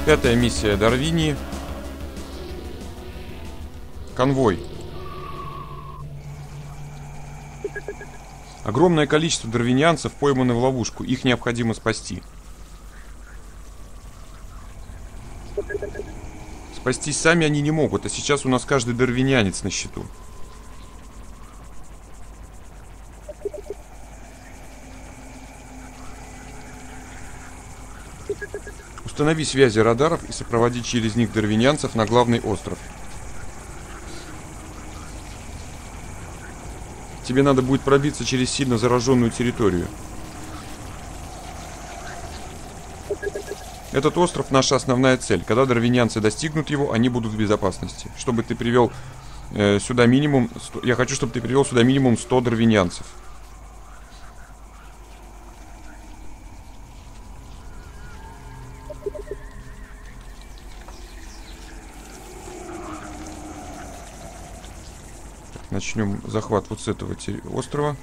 Пятая миссия Дарвини. Конвой. Огромное количество дарвинянцев пойманы в ловушку. Их необходимо спасти. Спастись сами они не могут, а сейчас у нас каждый дарвинянец на счету. Установи связи радаров и сопроводи через них дарвинянцев на главный остров. Тебе надо будет пробиться через сильно зараженную территорию. Этот остров — наша основная цель. Когда дарвинянцы достигнут его, они будут в безопасности. Чтобы ты привел сюда минимум... Я хочу, чтобы ты привел сюда минимум 100 дарвинянцев. Начнем захват вот с этого острова.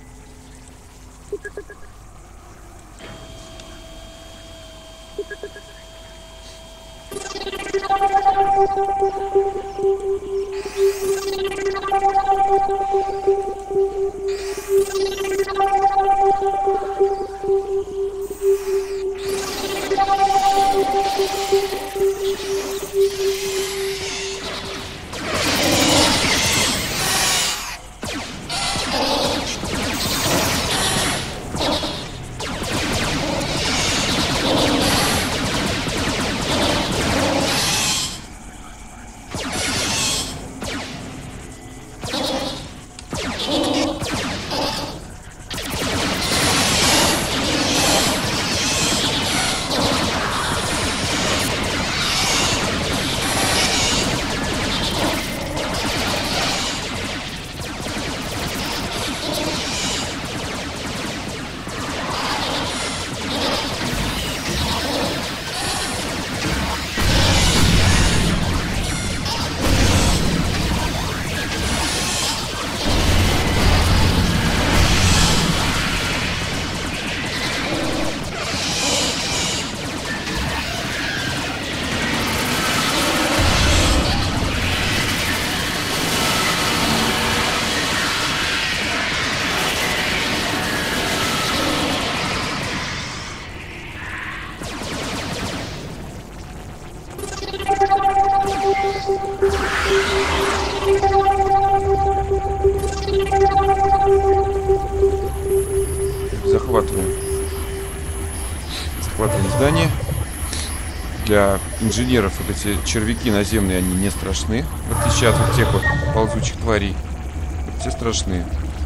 Захватываем здание. Для инженеров вот эти червяки наземные, они не страшны. В отличие от вот тех вот ползучих тварей. Вот те страшные.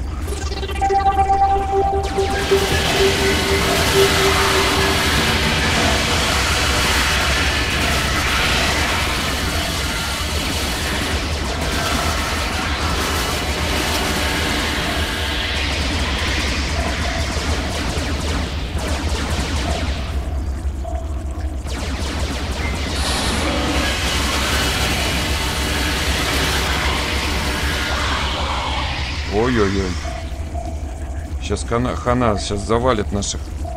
Ой-ой-ой. Сейчас хана сейчас завалит наших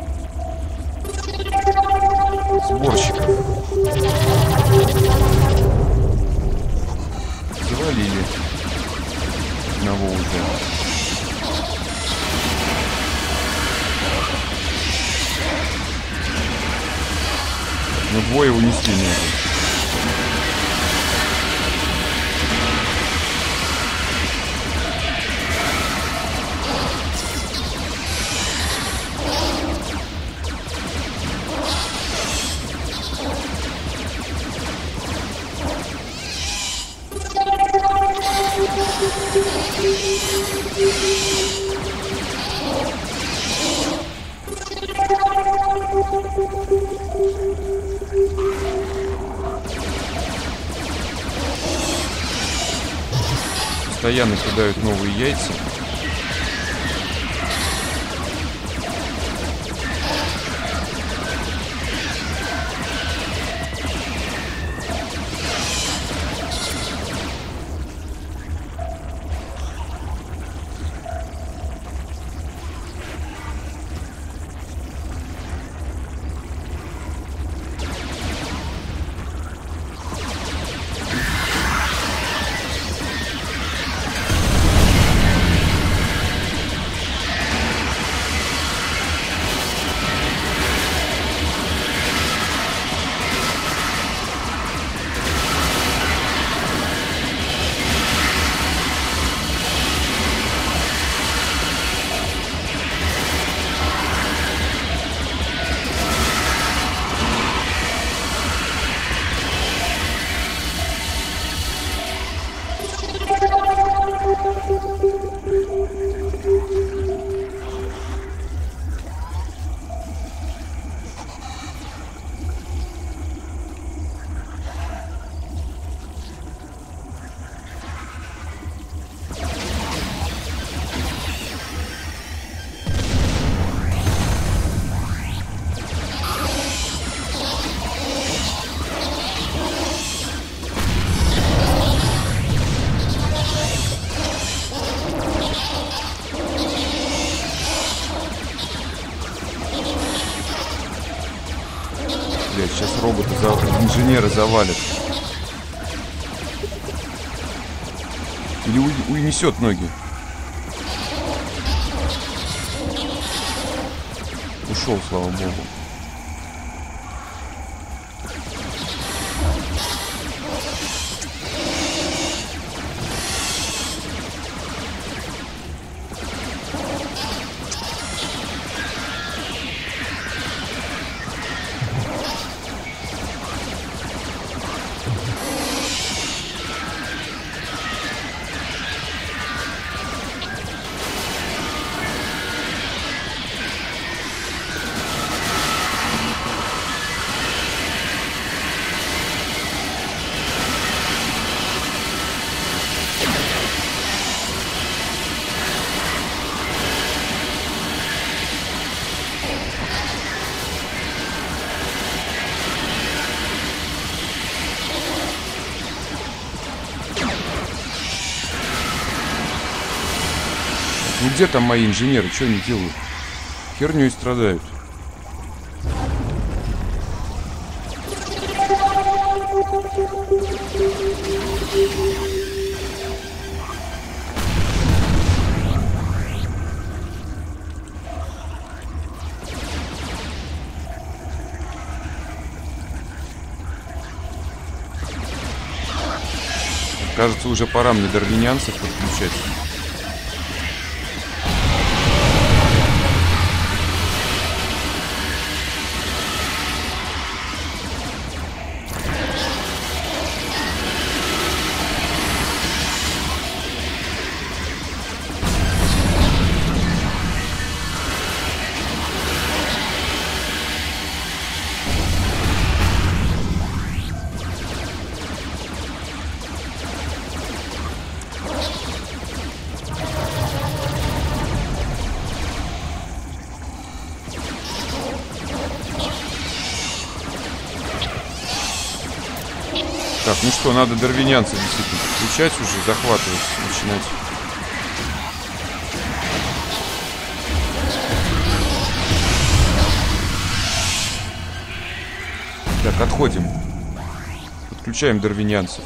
сборщиков. Завалили. Одного уже. Но двое унесли надо. Постоянно кидают новые яйца. робота, инженера завалит. Или унесет ноги. Ушел, слава богу. Ну где там мои инженеры? Что они делают? Херню и страдают. Кажется, уже пора мне дарвинянцев подключать. Так, ну что, надо дарвинянцев действительно включать уже, захватывать, начинать. Так, отходим. Подключаем дарвинянцев.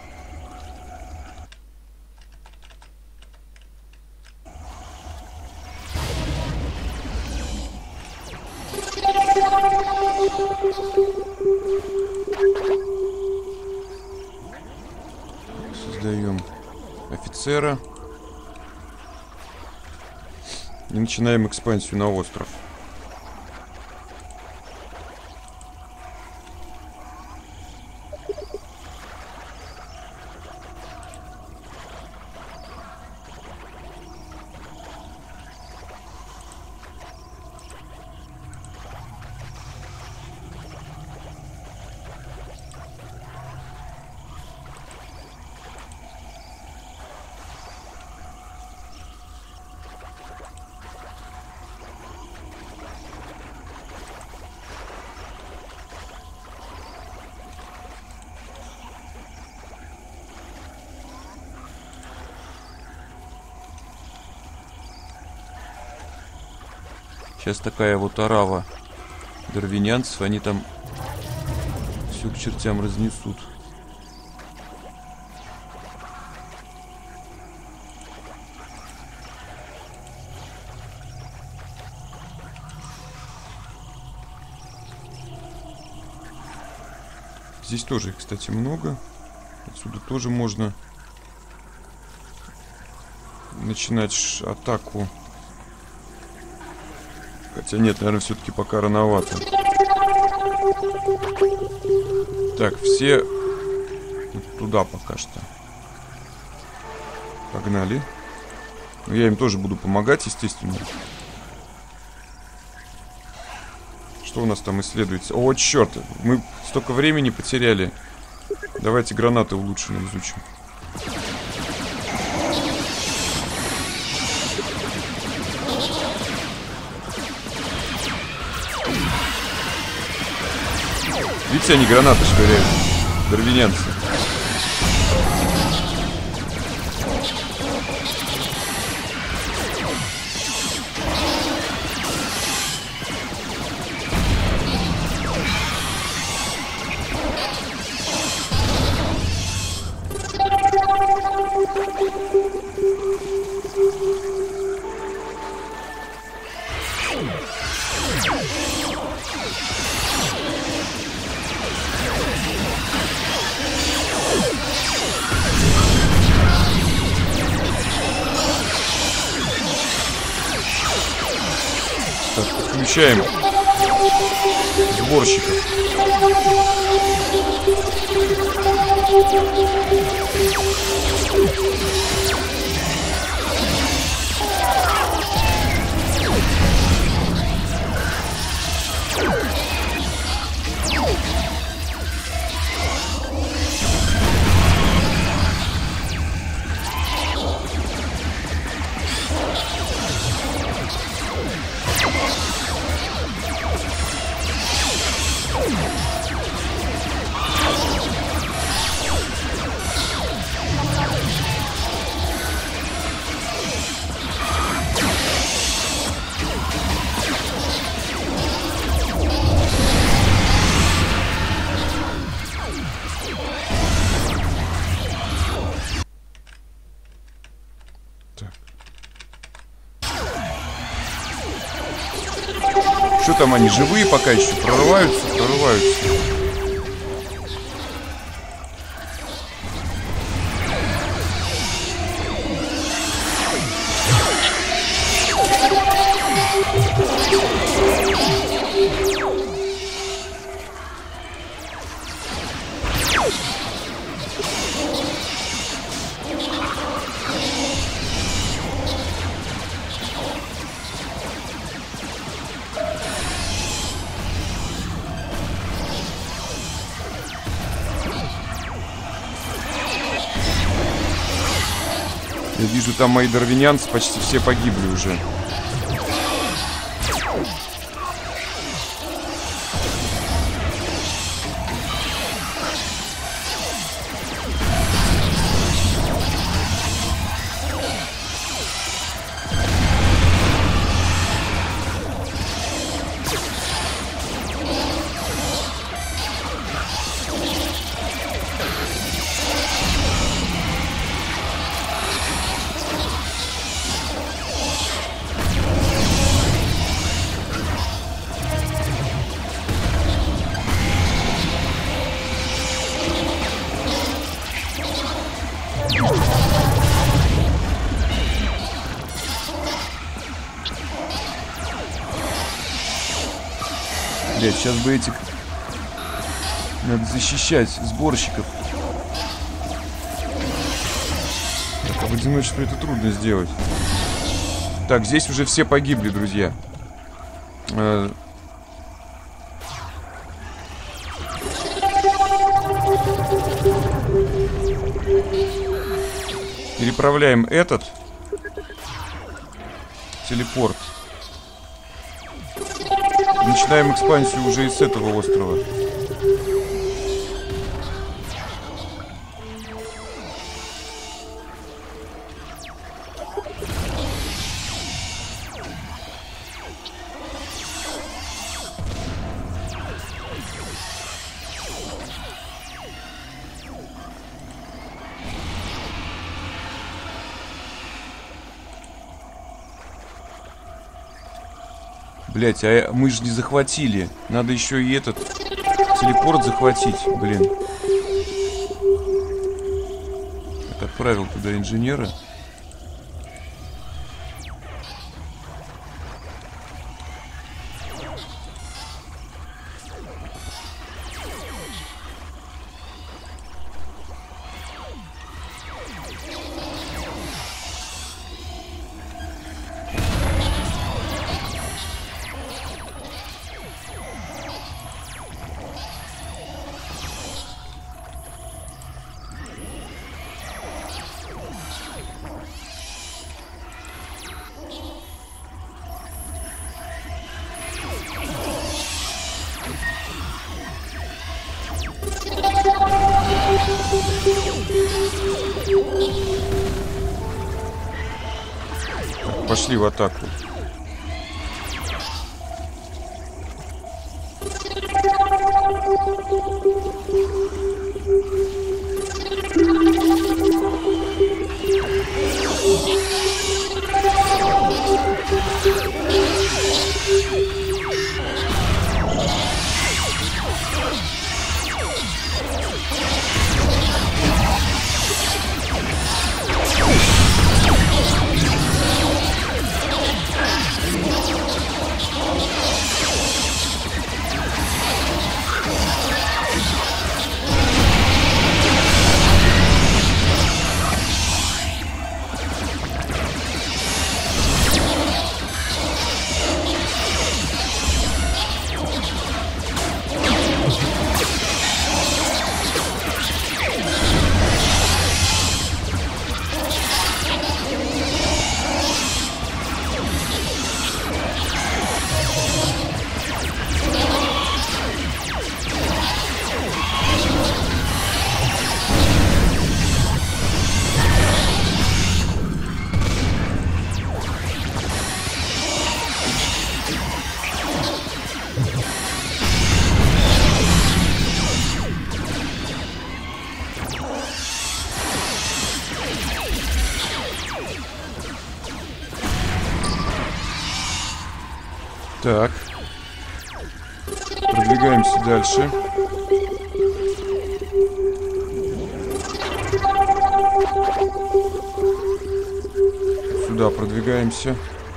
Создаем офицера. И начинаем экспансию на остров. Сейчас такая вот орава дарвинянцев, они там все к чертям разнесут. Здесь тоже их, кстати, много. Отсюда тоже можно начинать атаку. Хотя нет, наверное, все-таки пока рановато. Так, все туда пока что. Погнали. Но я им тоже буду помогать, естественно. Что у нас там исследуется? О, черт! Мы столько времени потеряли. Давайте гранаты улучшенно изучим. Видите, они гранаты швыряют. Дарвинянцы. Включаем сборщиков. Что там они, живые пока еще? Прорываются? Прорываются. Я вижу, там мои дарвинянцы почти все погибли уже. Блять, сейчас бы этих... Надо защищать сборщиков. Так, а в одиночестве это трудно сделать. Так, здесь уже все погибли, друзья. Переправляем этот телепорт. Начинаем экспансию уже из этого острова. Блять, а мы же не захватили. Надо еще и этот телепорт захватить, блин. Так, отправил туда инженера. Пошли в атаку. Так. Продвигаемся дальше. Сюда продвигаемся.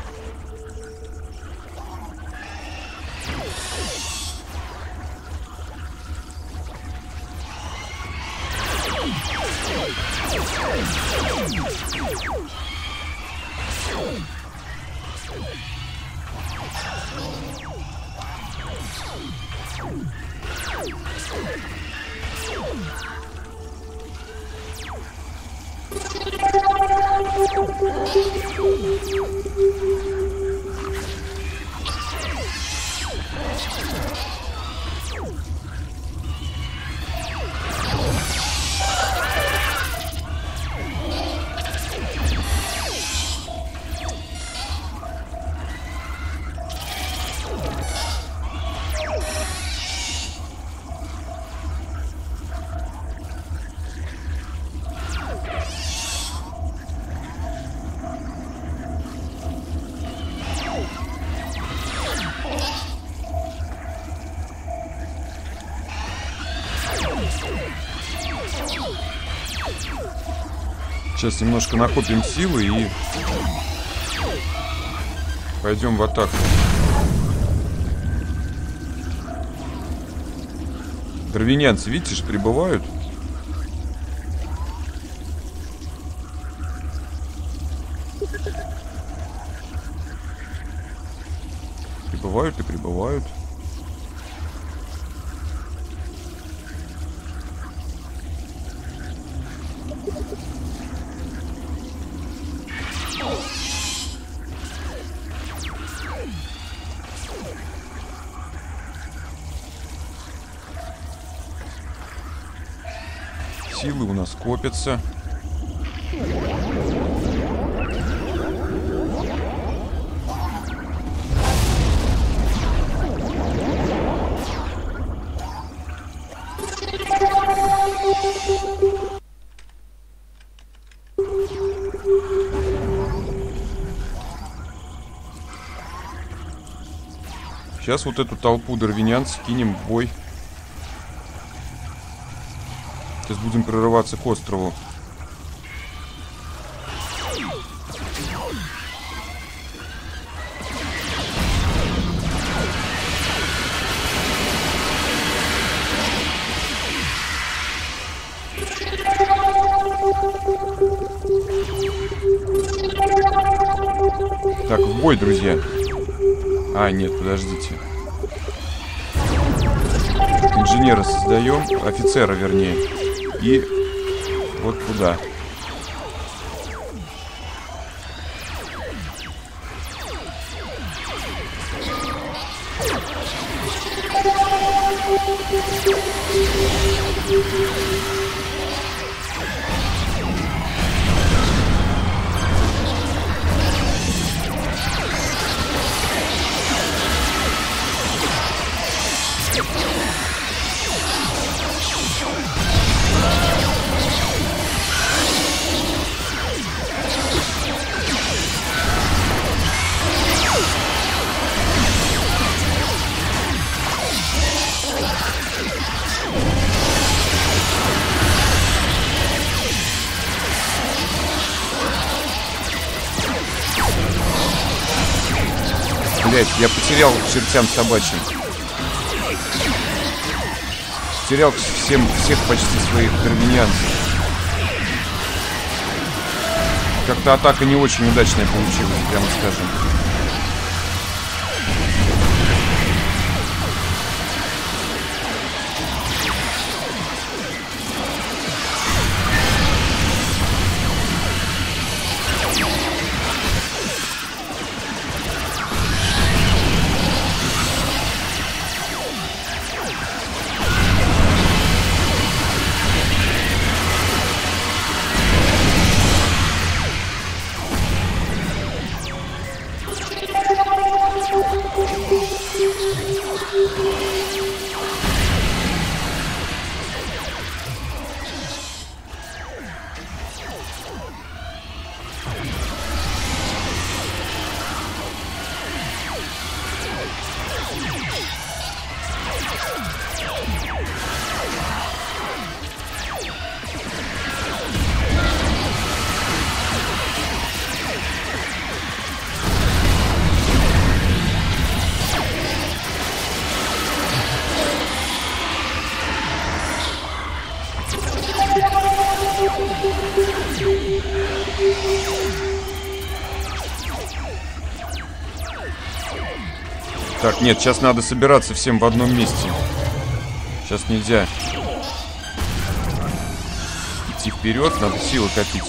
Сейчас немножко накопим силы и пойдем в атаку. Дарвинянцы, видите, ж прибывают. Прибывают и прибывают. Силы у нас копятся. Сейчас вот эту толпу дарвинянцев кинем в бой. Сейчас будем прорываться к острову. Так, в бой, друзья. А, нет, подождите. Инженера создаем, офицера, вернее. И вот туда. Блять, я потерял к чертям собачьим. Потерял всех почти своих дарвинянцев. Как-то атака не очень удачная получилась, прямо скажем. Так, нет, сейчас надо собираться всем в одном месте. Сейчас нельзя идти вперед, надо силы копить.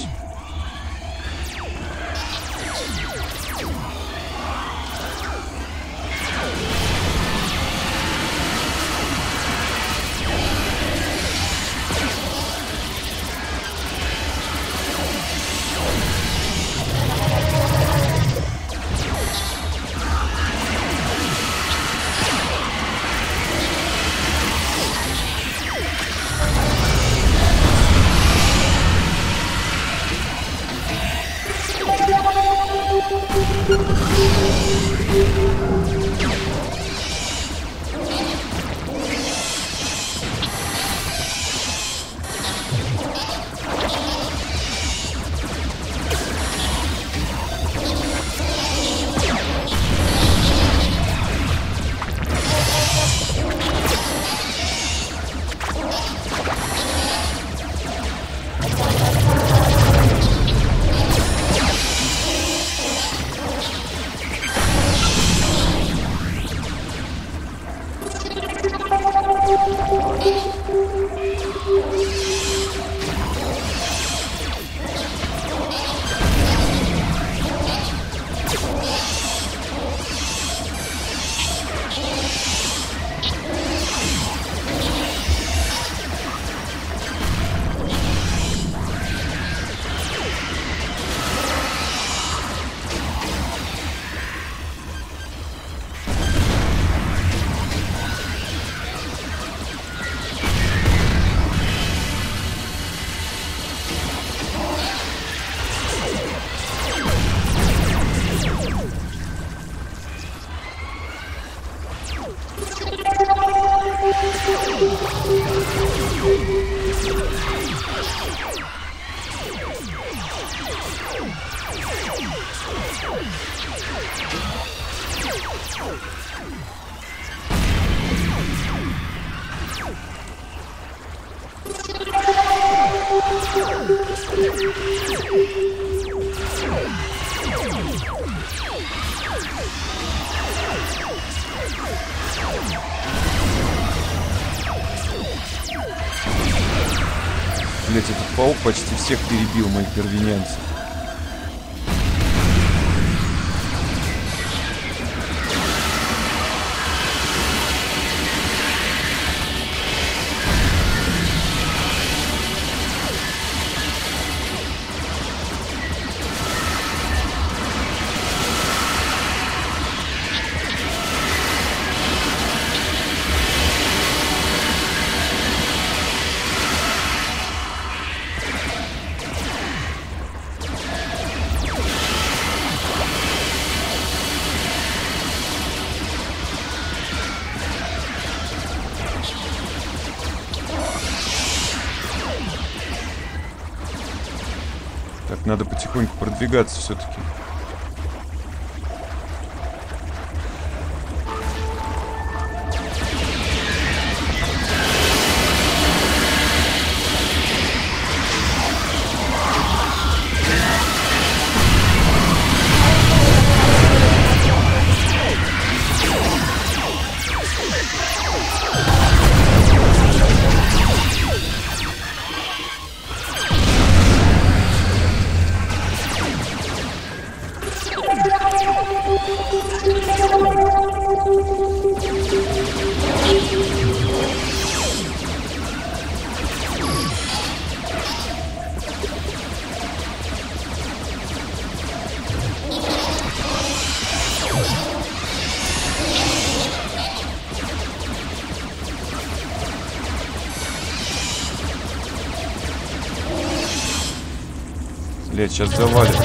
Блять, этот паук почти всех перебил, моих первенянцев. Так, надо потихоньку продвигаться все-таки. Блять, сейчас завалит.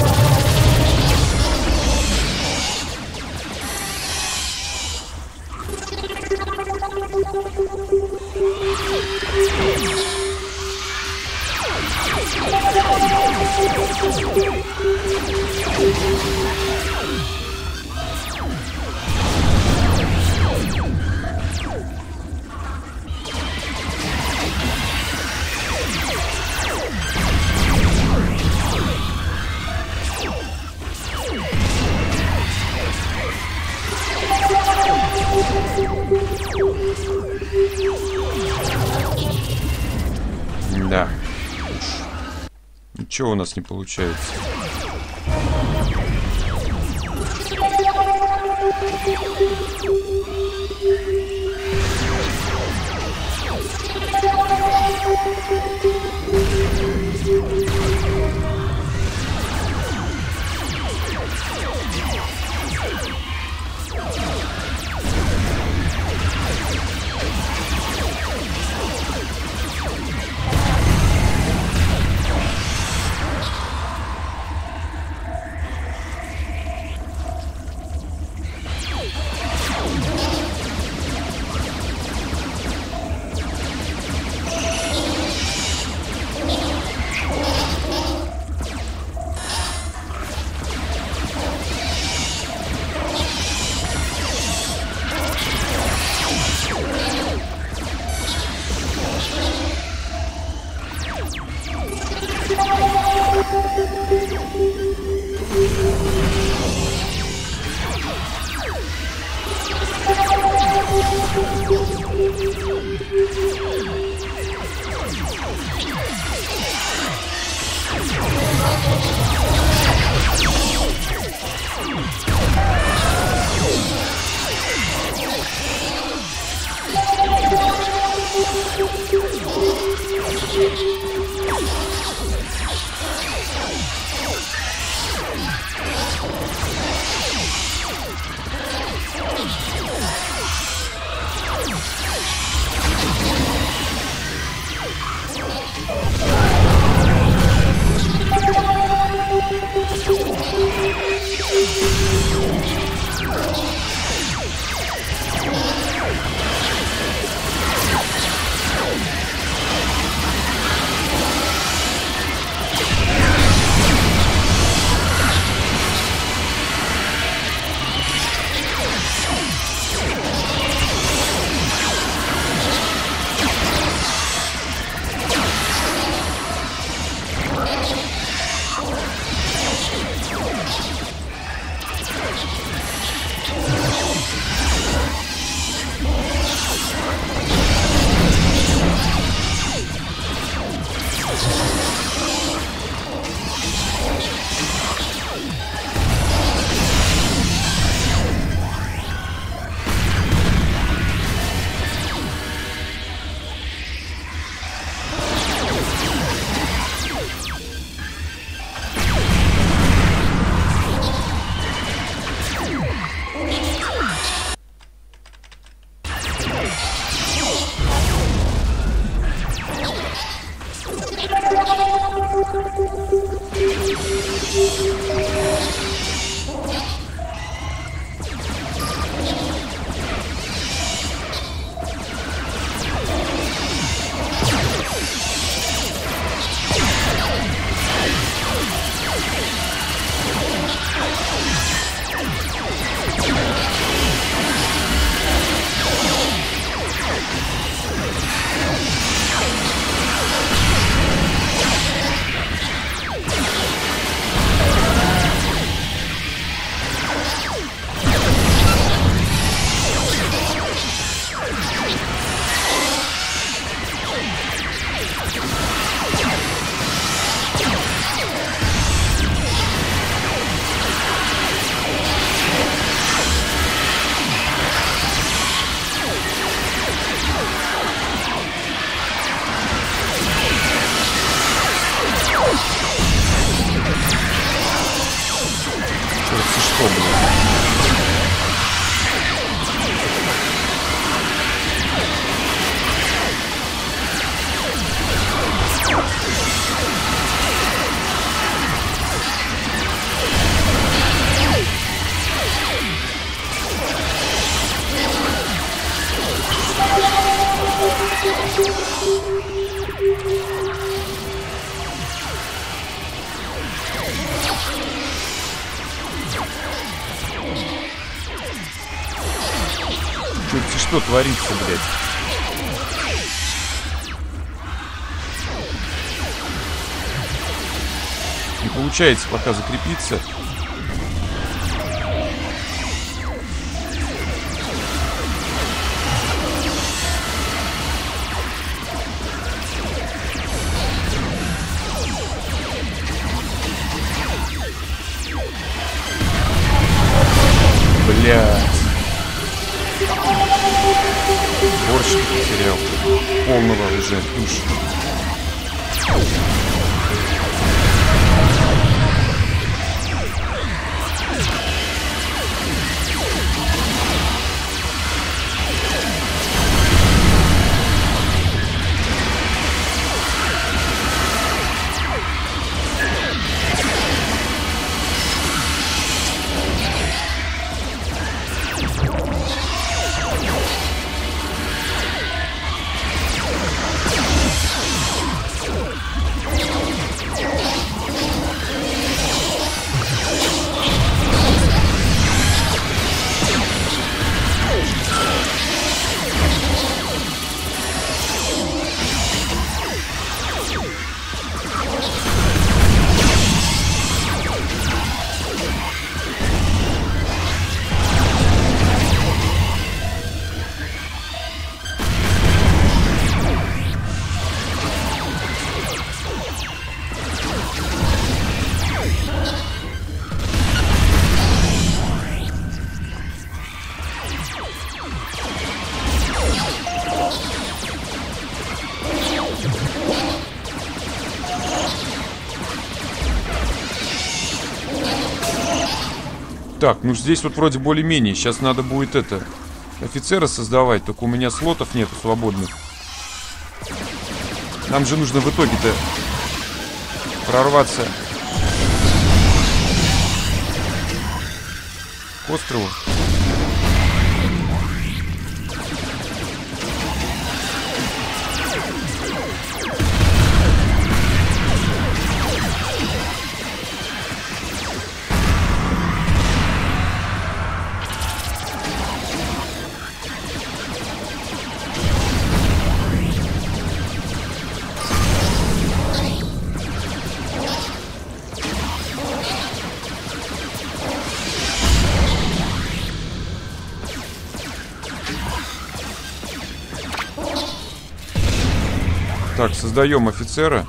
Да. Ничего у нас не получается. Что творится, блядь? Не получается пока закрепиться. потерял. Полного уже душ. Так, ну здесь вот вроде более-менее. Сейчас надо будет это... офицера создавать. Только у меня слотов нету свободных. Нам же нужно в итоге-то прорваться к острову. Так, создаем офицера.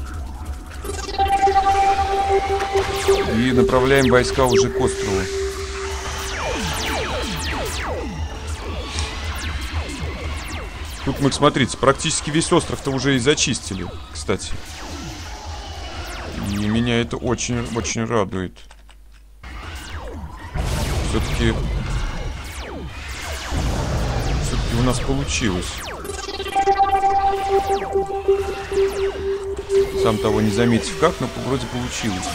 И направляем войска уже к острову. Тут мы, смотрите, практически весь остров-то уже и зачистили, кстати. И меня это очень радует. Все-таки у нас получилось. Сам того не заметив как, но вроде получилось.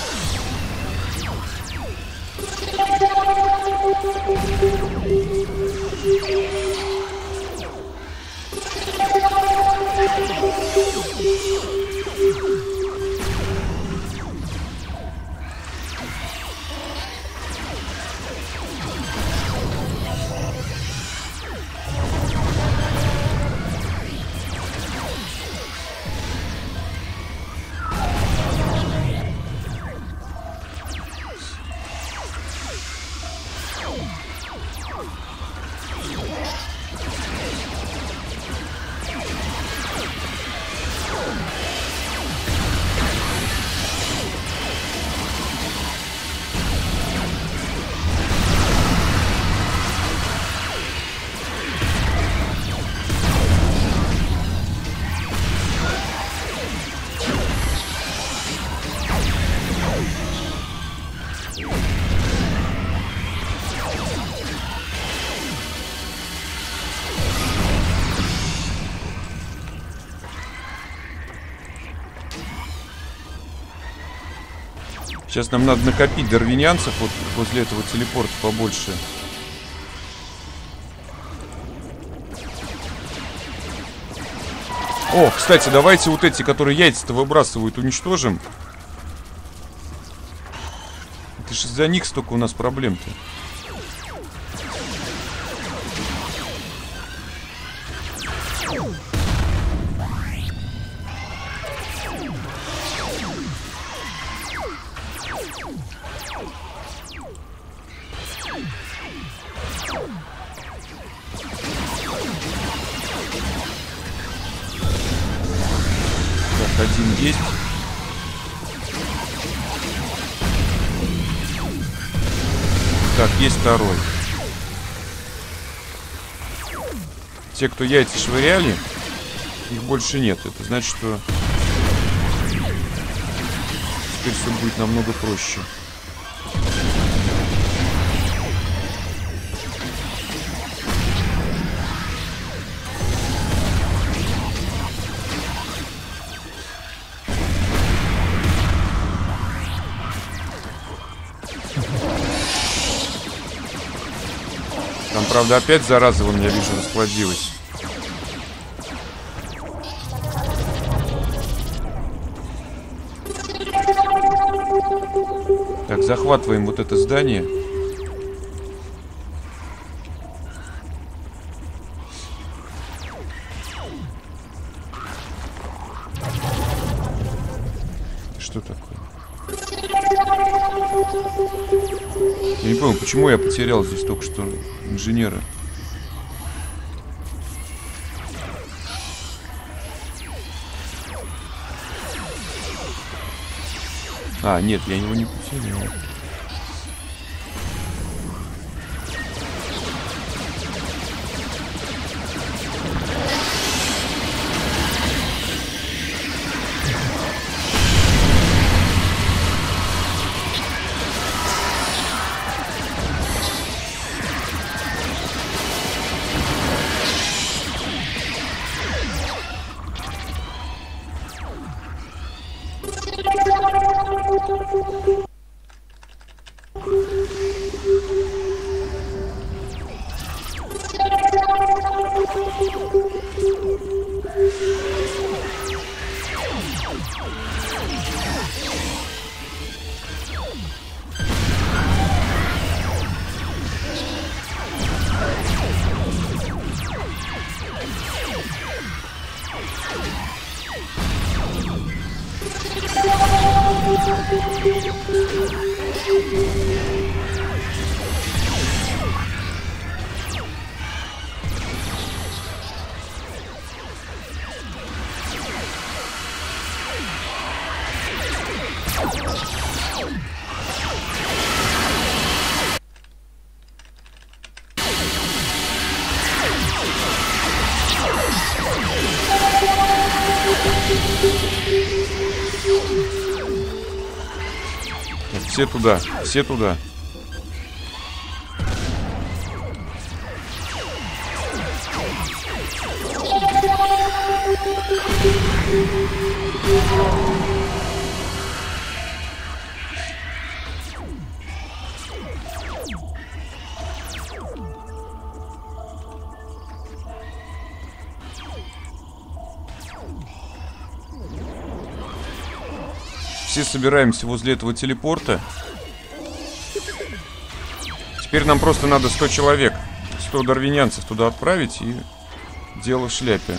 Сейчас нам надо накопить дарвинянцев вот возле этого телепорта побольше. О, кстати, давайте вот эти, которые яйца-то выбрасывают, уничтожим. Это же из-за них столько у нас проблем-то. Один есть. Так, есть второй. те, кто яйца швыряли, их больше нет. Это значит, что теперь все будет намного проще. Там, правда, опять зараза, вон, я вижу, расплодилась. Так, захватываем вот это здание. Что такое? Я не понял, почему я потерял здесь только что инженера. А, нет, я его не потерял. Все туда, все туда. Все собираемся возле этого телепорта. Теперь нам просто надо 100 человек, 100 дарвинянцев туда отправить, и дело в шляпе.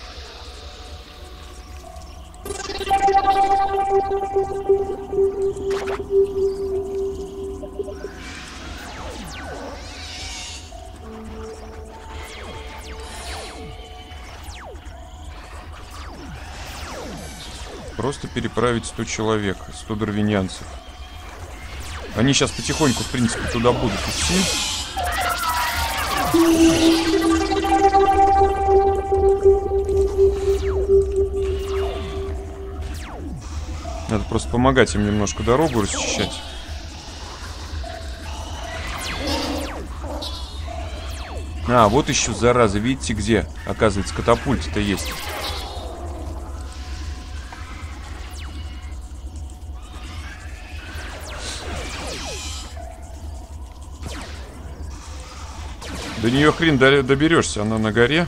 Просто переправить 100 человек, 100 дарвинянцев. Они сейчас потихоньку, в принципе, туда будут идти. Надо просто помогать им немножко дорогу расчищать. А, вот еще, зараза, видите где? Оказывается, катапульт-то есть. До нее хрен доберешься, она на горе.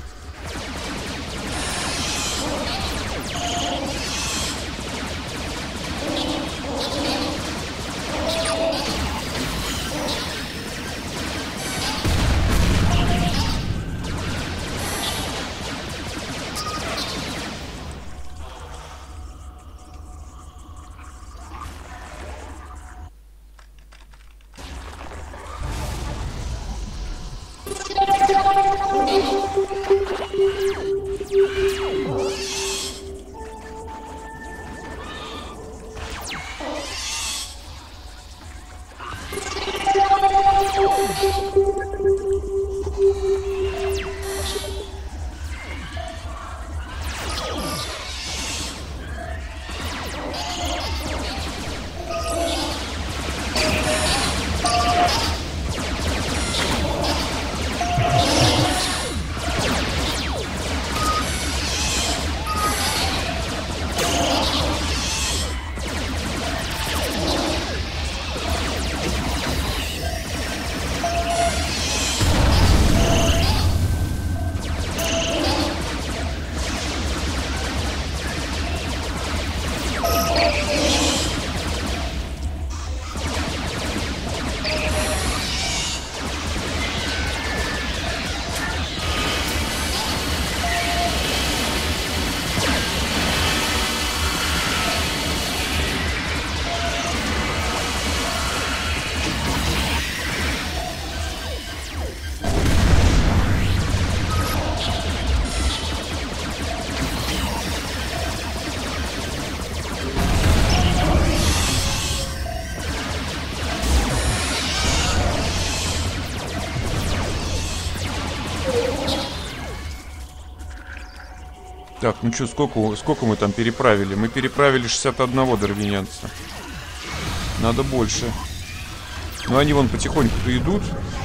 Так, ну что, сколько мы там переправили? Мы переправили 61 дарвинянца. Надо больше. Ну, они вон потихоньку-то идут.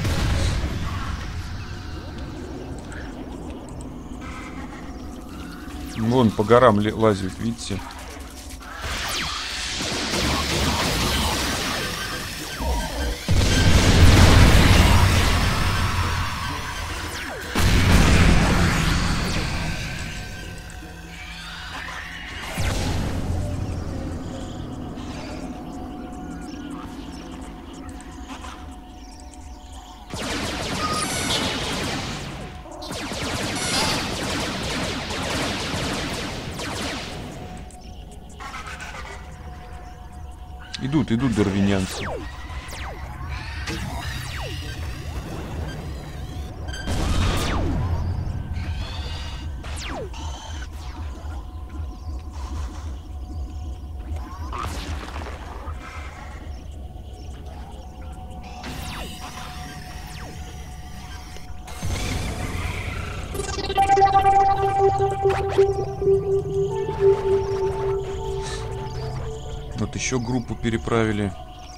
Вон по горам лазят, видите? Идут дарвинянцы. Вот еще группу переправили.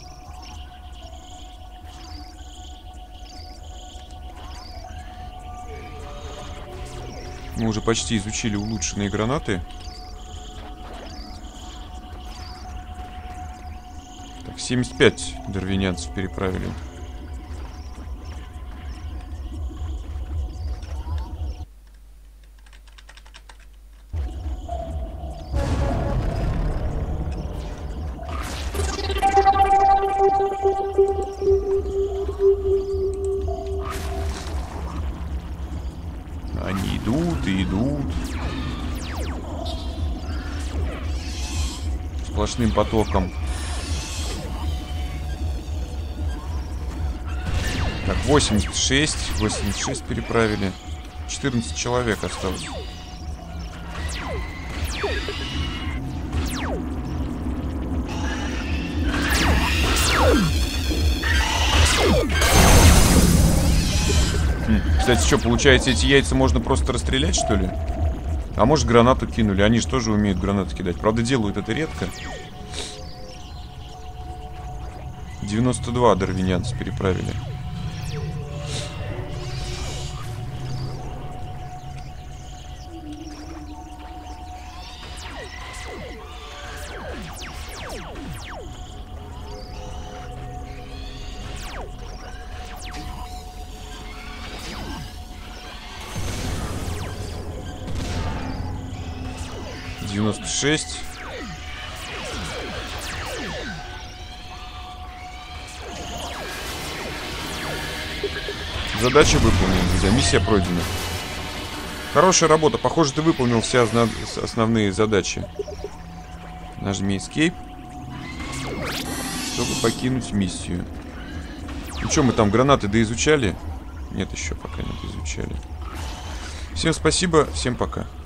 Мы уже почти изучили улучшенные гранаты. Так, 75 дарвинянцев переправили. Они идут и идут. Сплошным потоком. Так, 86 переправили. 14 человек осталось. Кстати, что, получается, эти яйца можно просто расстрелять, что ли? А может, гранату кинули? Они же тоже умеют гранаты кидать. Правда, делают это редко. 92 дарвинянца переправили. Задача выполнена, друзья. Миссия пройдена. Хорошая работа. Похоже, ты выполнил все основные задачи. Нажми Escape, чтобы покинуть миссию. Ну что, мы там гранаты доизучали? Нет, еще пока не доизучали. Всем спасибо, всем пока.